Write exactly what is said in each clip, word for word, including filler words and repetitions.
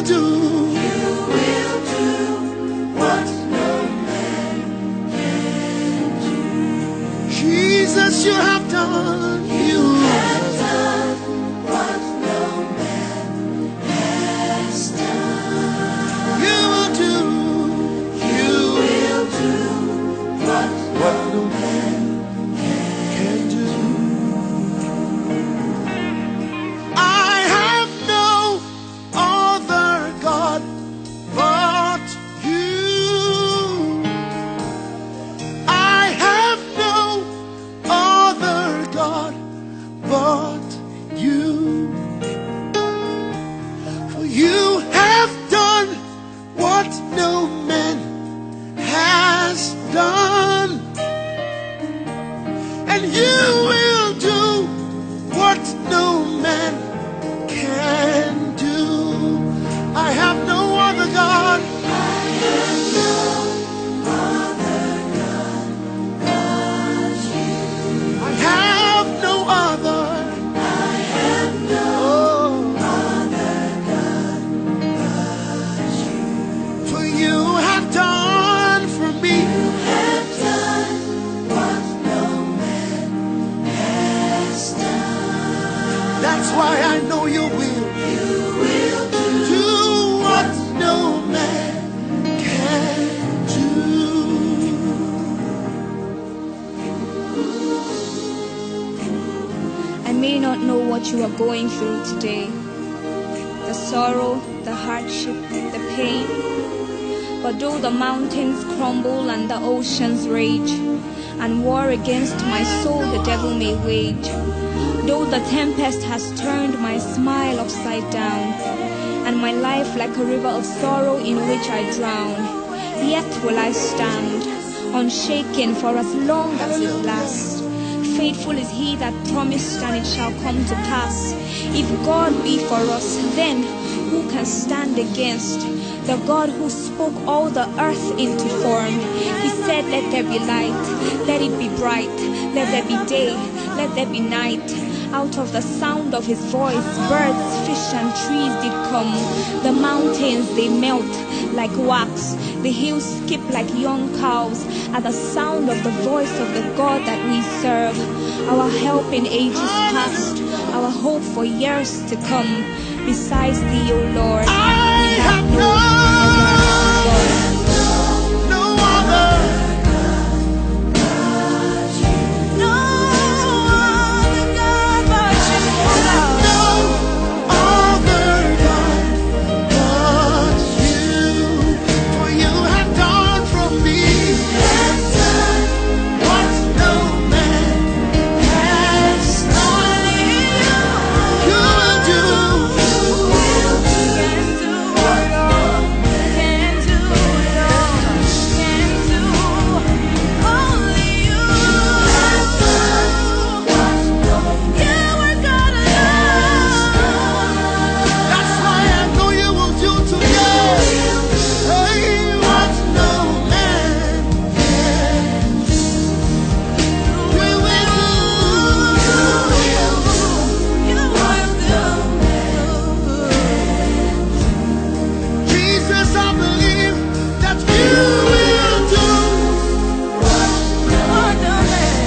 do. You will do what no man can do. Jesus, you have done. You have done what no man has done. You will do. You will do what What no no man can do. I have no other God but you. I have no other God but you. For you have done what no man has done, and you will do what no man can do. I have no other God. I have no other God but you. I have no other. I have no Oh, other God but you. for you have done for me. You have done what no man has done. That's why I know you will You will do do what no man can do. I may not know what you are going through today, the sorrow, the hardship, the pain. But though the mountains crumble and the oceans rage, and war against my soul the devil may wage, though the tempest has turned my smile upside down, and my life like a river of sorrow in which I drown, yet will I stand, unshaken for as long as it lasts. Faithful is he that promised, and it shall come to pass. If God be for us, then who can stand against? The God who spoke all the earth into form. He said, let there be light, let it be bright, let there be day, let there be night. Out of the sound of his voice, birds, fish, and trees did come. The mountains, they melt like wax. The hills skip like young cows at the sound of the voice of the God that we serve. Our help in ages past, our hope for years to come. Besides thee, O Lord, I we have have no other God. no other. No other God but you, No other God but you. For you have done for me have done what no man has done. You will do. what no can do it all, can do only you. have done what no You are God alone. That's why I know you will do today. Hey, what no man can do. You will do. You are Jesus, I believe that you will do. what no man.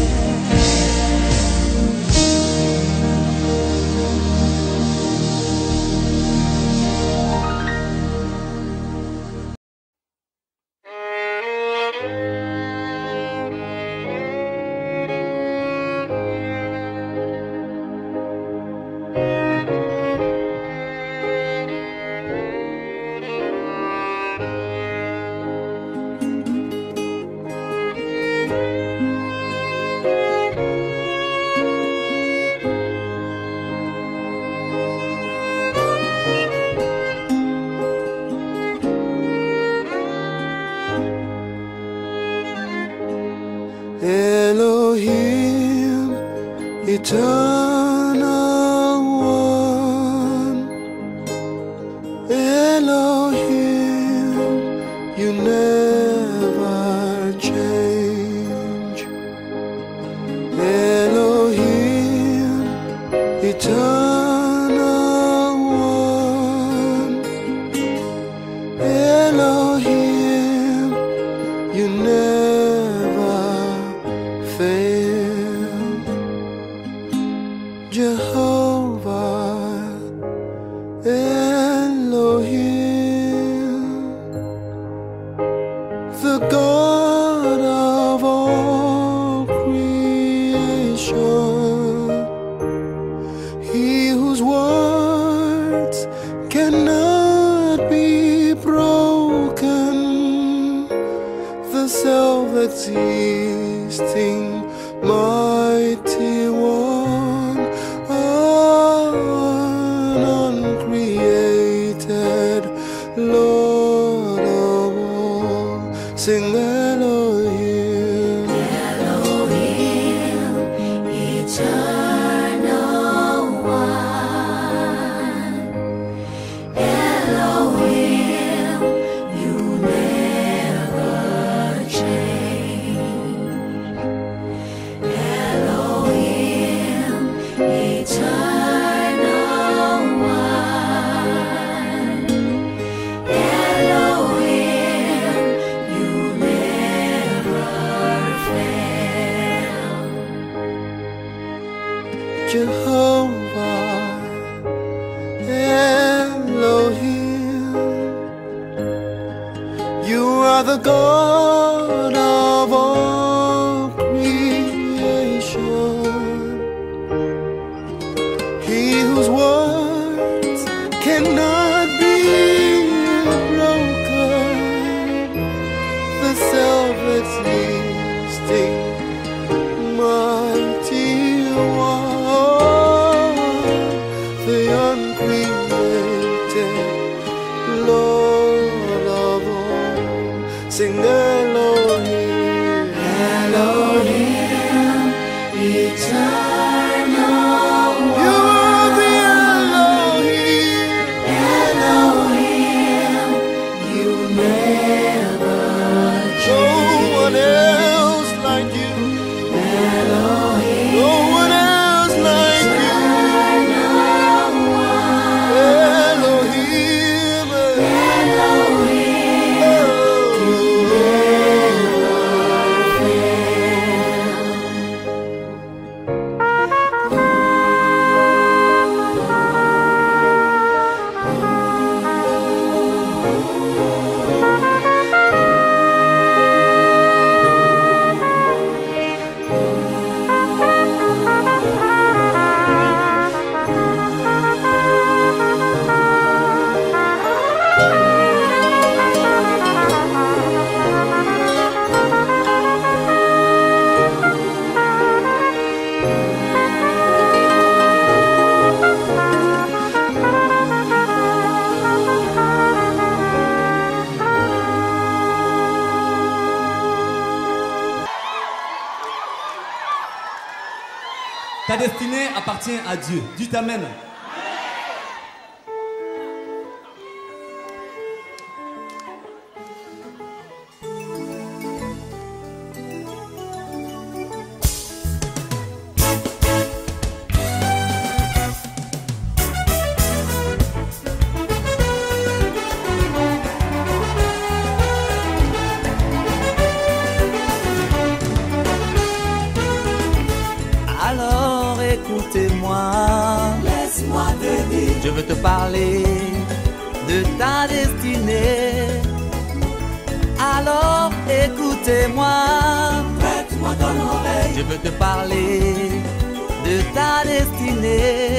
Elohim, eternal one. Elohim, you never change. Elohim, eternal one. Elohim, the God of all creation, He whose words cannot be broken, the self-existing mighty one, uncreated Lord of all. Sing Elohim, Elohim, eternal one. Elohim, you never change. Elohim, eternal one. Elohim, you never fail. Jehovah, Elohim, you are the God of all creation, He whose words cannot be broken, the self-existing mighty one, the uncreated Lord of all. Sing Elohim, Elohim, eternal you one. are the Elohim, Elohim, you never no change. one else like you, Elohim, no one else like you. eternal one. Elohim, Elohim, you never Ta destinée appartient à Dieu. Dieu t'amène. Alors écoutez-moi, laisse-moi te dire. je veux te parler de ta destinée. Alors écoutez-moi, Prête-moi ton oreille. je veux te parler de ta destinée.